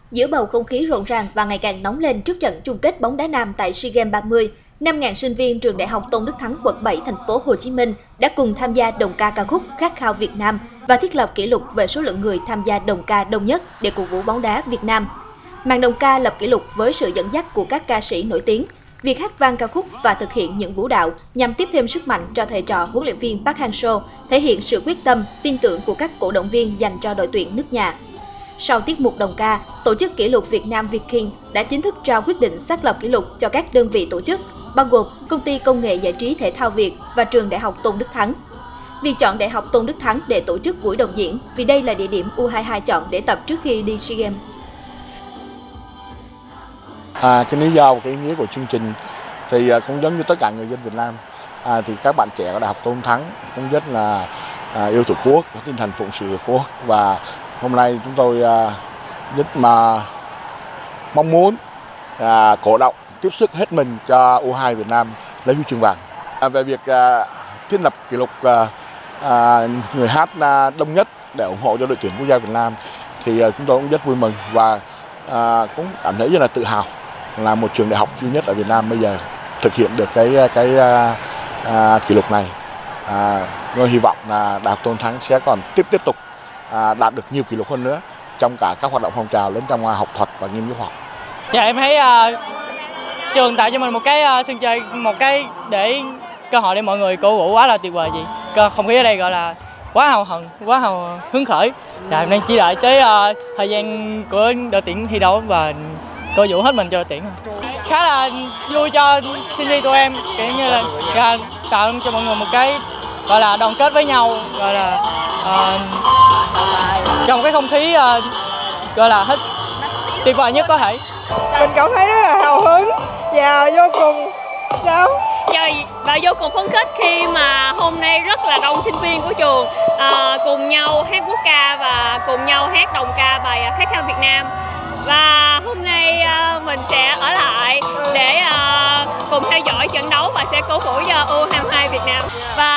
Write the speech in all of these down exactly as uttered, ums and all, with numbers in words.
Giữa bầu không khí rộn ràng và ngày càng nóng lên trước trận chung kết bóng đá nam tại SEA Games ba mươi, năm nghìn sinh viên trường Đại học Tôn Đức Thắng quận bảy thành phố Hồ Chí Minh đã cùng tham gia đồng ca ca khúc Khát khao Việt Nam và thiết lập kỷ lục về số lượng người tham gia đồng ca đông nhất để cổ vũ bóng đá Việt Nam. Màn đồng ca lập kỷ lục với sự dẫn dắt của các ca sĩ nổi tiếng. Việc hát vang ca khúc và thực hiện những vũ đạo nhằm tiếp thêm sức mạnh cho thầy trò huấn luyện viên Park Hang-seo, thể hiện sự quyết tâm, tin tưởng của các cổ động viên dành cho đội tuyển nước nhà. Sau tiết mục đồng ca, tổ chức kỷ lục Việt Nam Viking đã chính thức trao quyết định xác lập kỷ lục cho các đơn vị tổ chức, bao gồm Công ty Công nghệ Giải trí Thể thao Việt và Trường Đại học Tôn Đức Thắng. Việc chọn Đại học Tôn Đức Thắng để tổ chức buổi đồng diễn vì đây là địa điểm U hai hai chọn để tập trước khi đi SEA Games. À, cái lý do và cái ý nghĩa của chương trình thì cũng giống như tất cả người dân Việt Nam, à, thì các bạn trẻ ở Đại học Tôn Đức Thắng cũng rất là à, yêu Tổ quốc, có tinh thần phụng sự Tổ quốc, và hôm nay chúng tôi à, rất mà mong muốn à, cổ động tiếp sức hết mình cho U hai Việt Nam lấy huy chương vàng. À, về việc à, thiết lập kỷ lục à, à, người hát à, đông nhất để ủng hộ cho đội tuyển quốc gia Việt Nam thì à, chúng tôi cũng rất vui mừng và à, cũng cảm thấy rất là tự hào là một trường đại học duy nhất ở Việt Nam bây giờ thực hiện được cái cái à, à, kỷ lục này. À, tôi hy vọng là Đại học Tôn Thắng sẽ còn tiếp tiếp tục à, đạt được nhiều kỷ lục hơn nữa trong cả các hoạt động phong trào lẫn trong học thuật và nghiên cứu khoa học. Dạ, em thấy uh, trường tạo cho mình một cái uh, sân chơi, một cái để cơ hội để mọi người cổ vũ quá là tuyệt vời. Gì không khí ở đây gọi là quá hào hứng, quá hào hứng khởi. Dạ, em đang chỉ đợi tới uh, thời gian của đội tuyển thi đấu và cổ vũ hết mình cho đội tuyển. Khá là vui cho sinh viên tụi em, kiểu như là dạ, tạo cho mọi người một cái gọi là đoàn kết với nhau, gọi là uh, trong cái không khí uh, gọi là hết tuyệt vời nhất có thể. Mình cảm thấy rất là hào hứng và vô cùng sao và vô cùng phấn khích khi mà hôm nay rất là đông sinh viên của trường à, cùng nhau hát quốc ca và cùng nhau hát đồng ca bài Khát khao Việt Nam. Và hôm nay à, mình sẽ ở lại để à, cùng theo dõi trận đấu và sẽ cổ vũ cho U hai hai Việt Nam,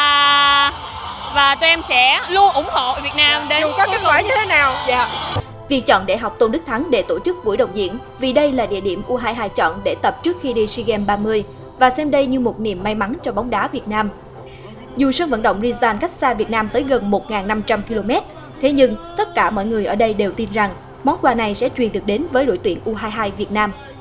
và và tụi em sẽ luôn ủng hộ Việt Nam đến dù có kết quả như thế nào. Dạ. Việc chọn Đại học Tôn Đức Thắng để tổ chức buổi đồng diễn vì đây là địa điểm U hai hai chọn để tập trước khi đi SEA Games ba mươi và xem đây như một niềm may mắn cho bóng đá Việt Nam. Dù sân vận động Rizal cách xa Việt Nam tới gần một nghìn năm trăm ki lô mét, thế nhưng tất cả mọi người ở đây đều tin rằng món quà này sẽ truyền được đến với đội tuyển U hai hai Việt Nam.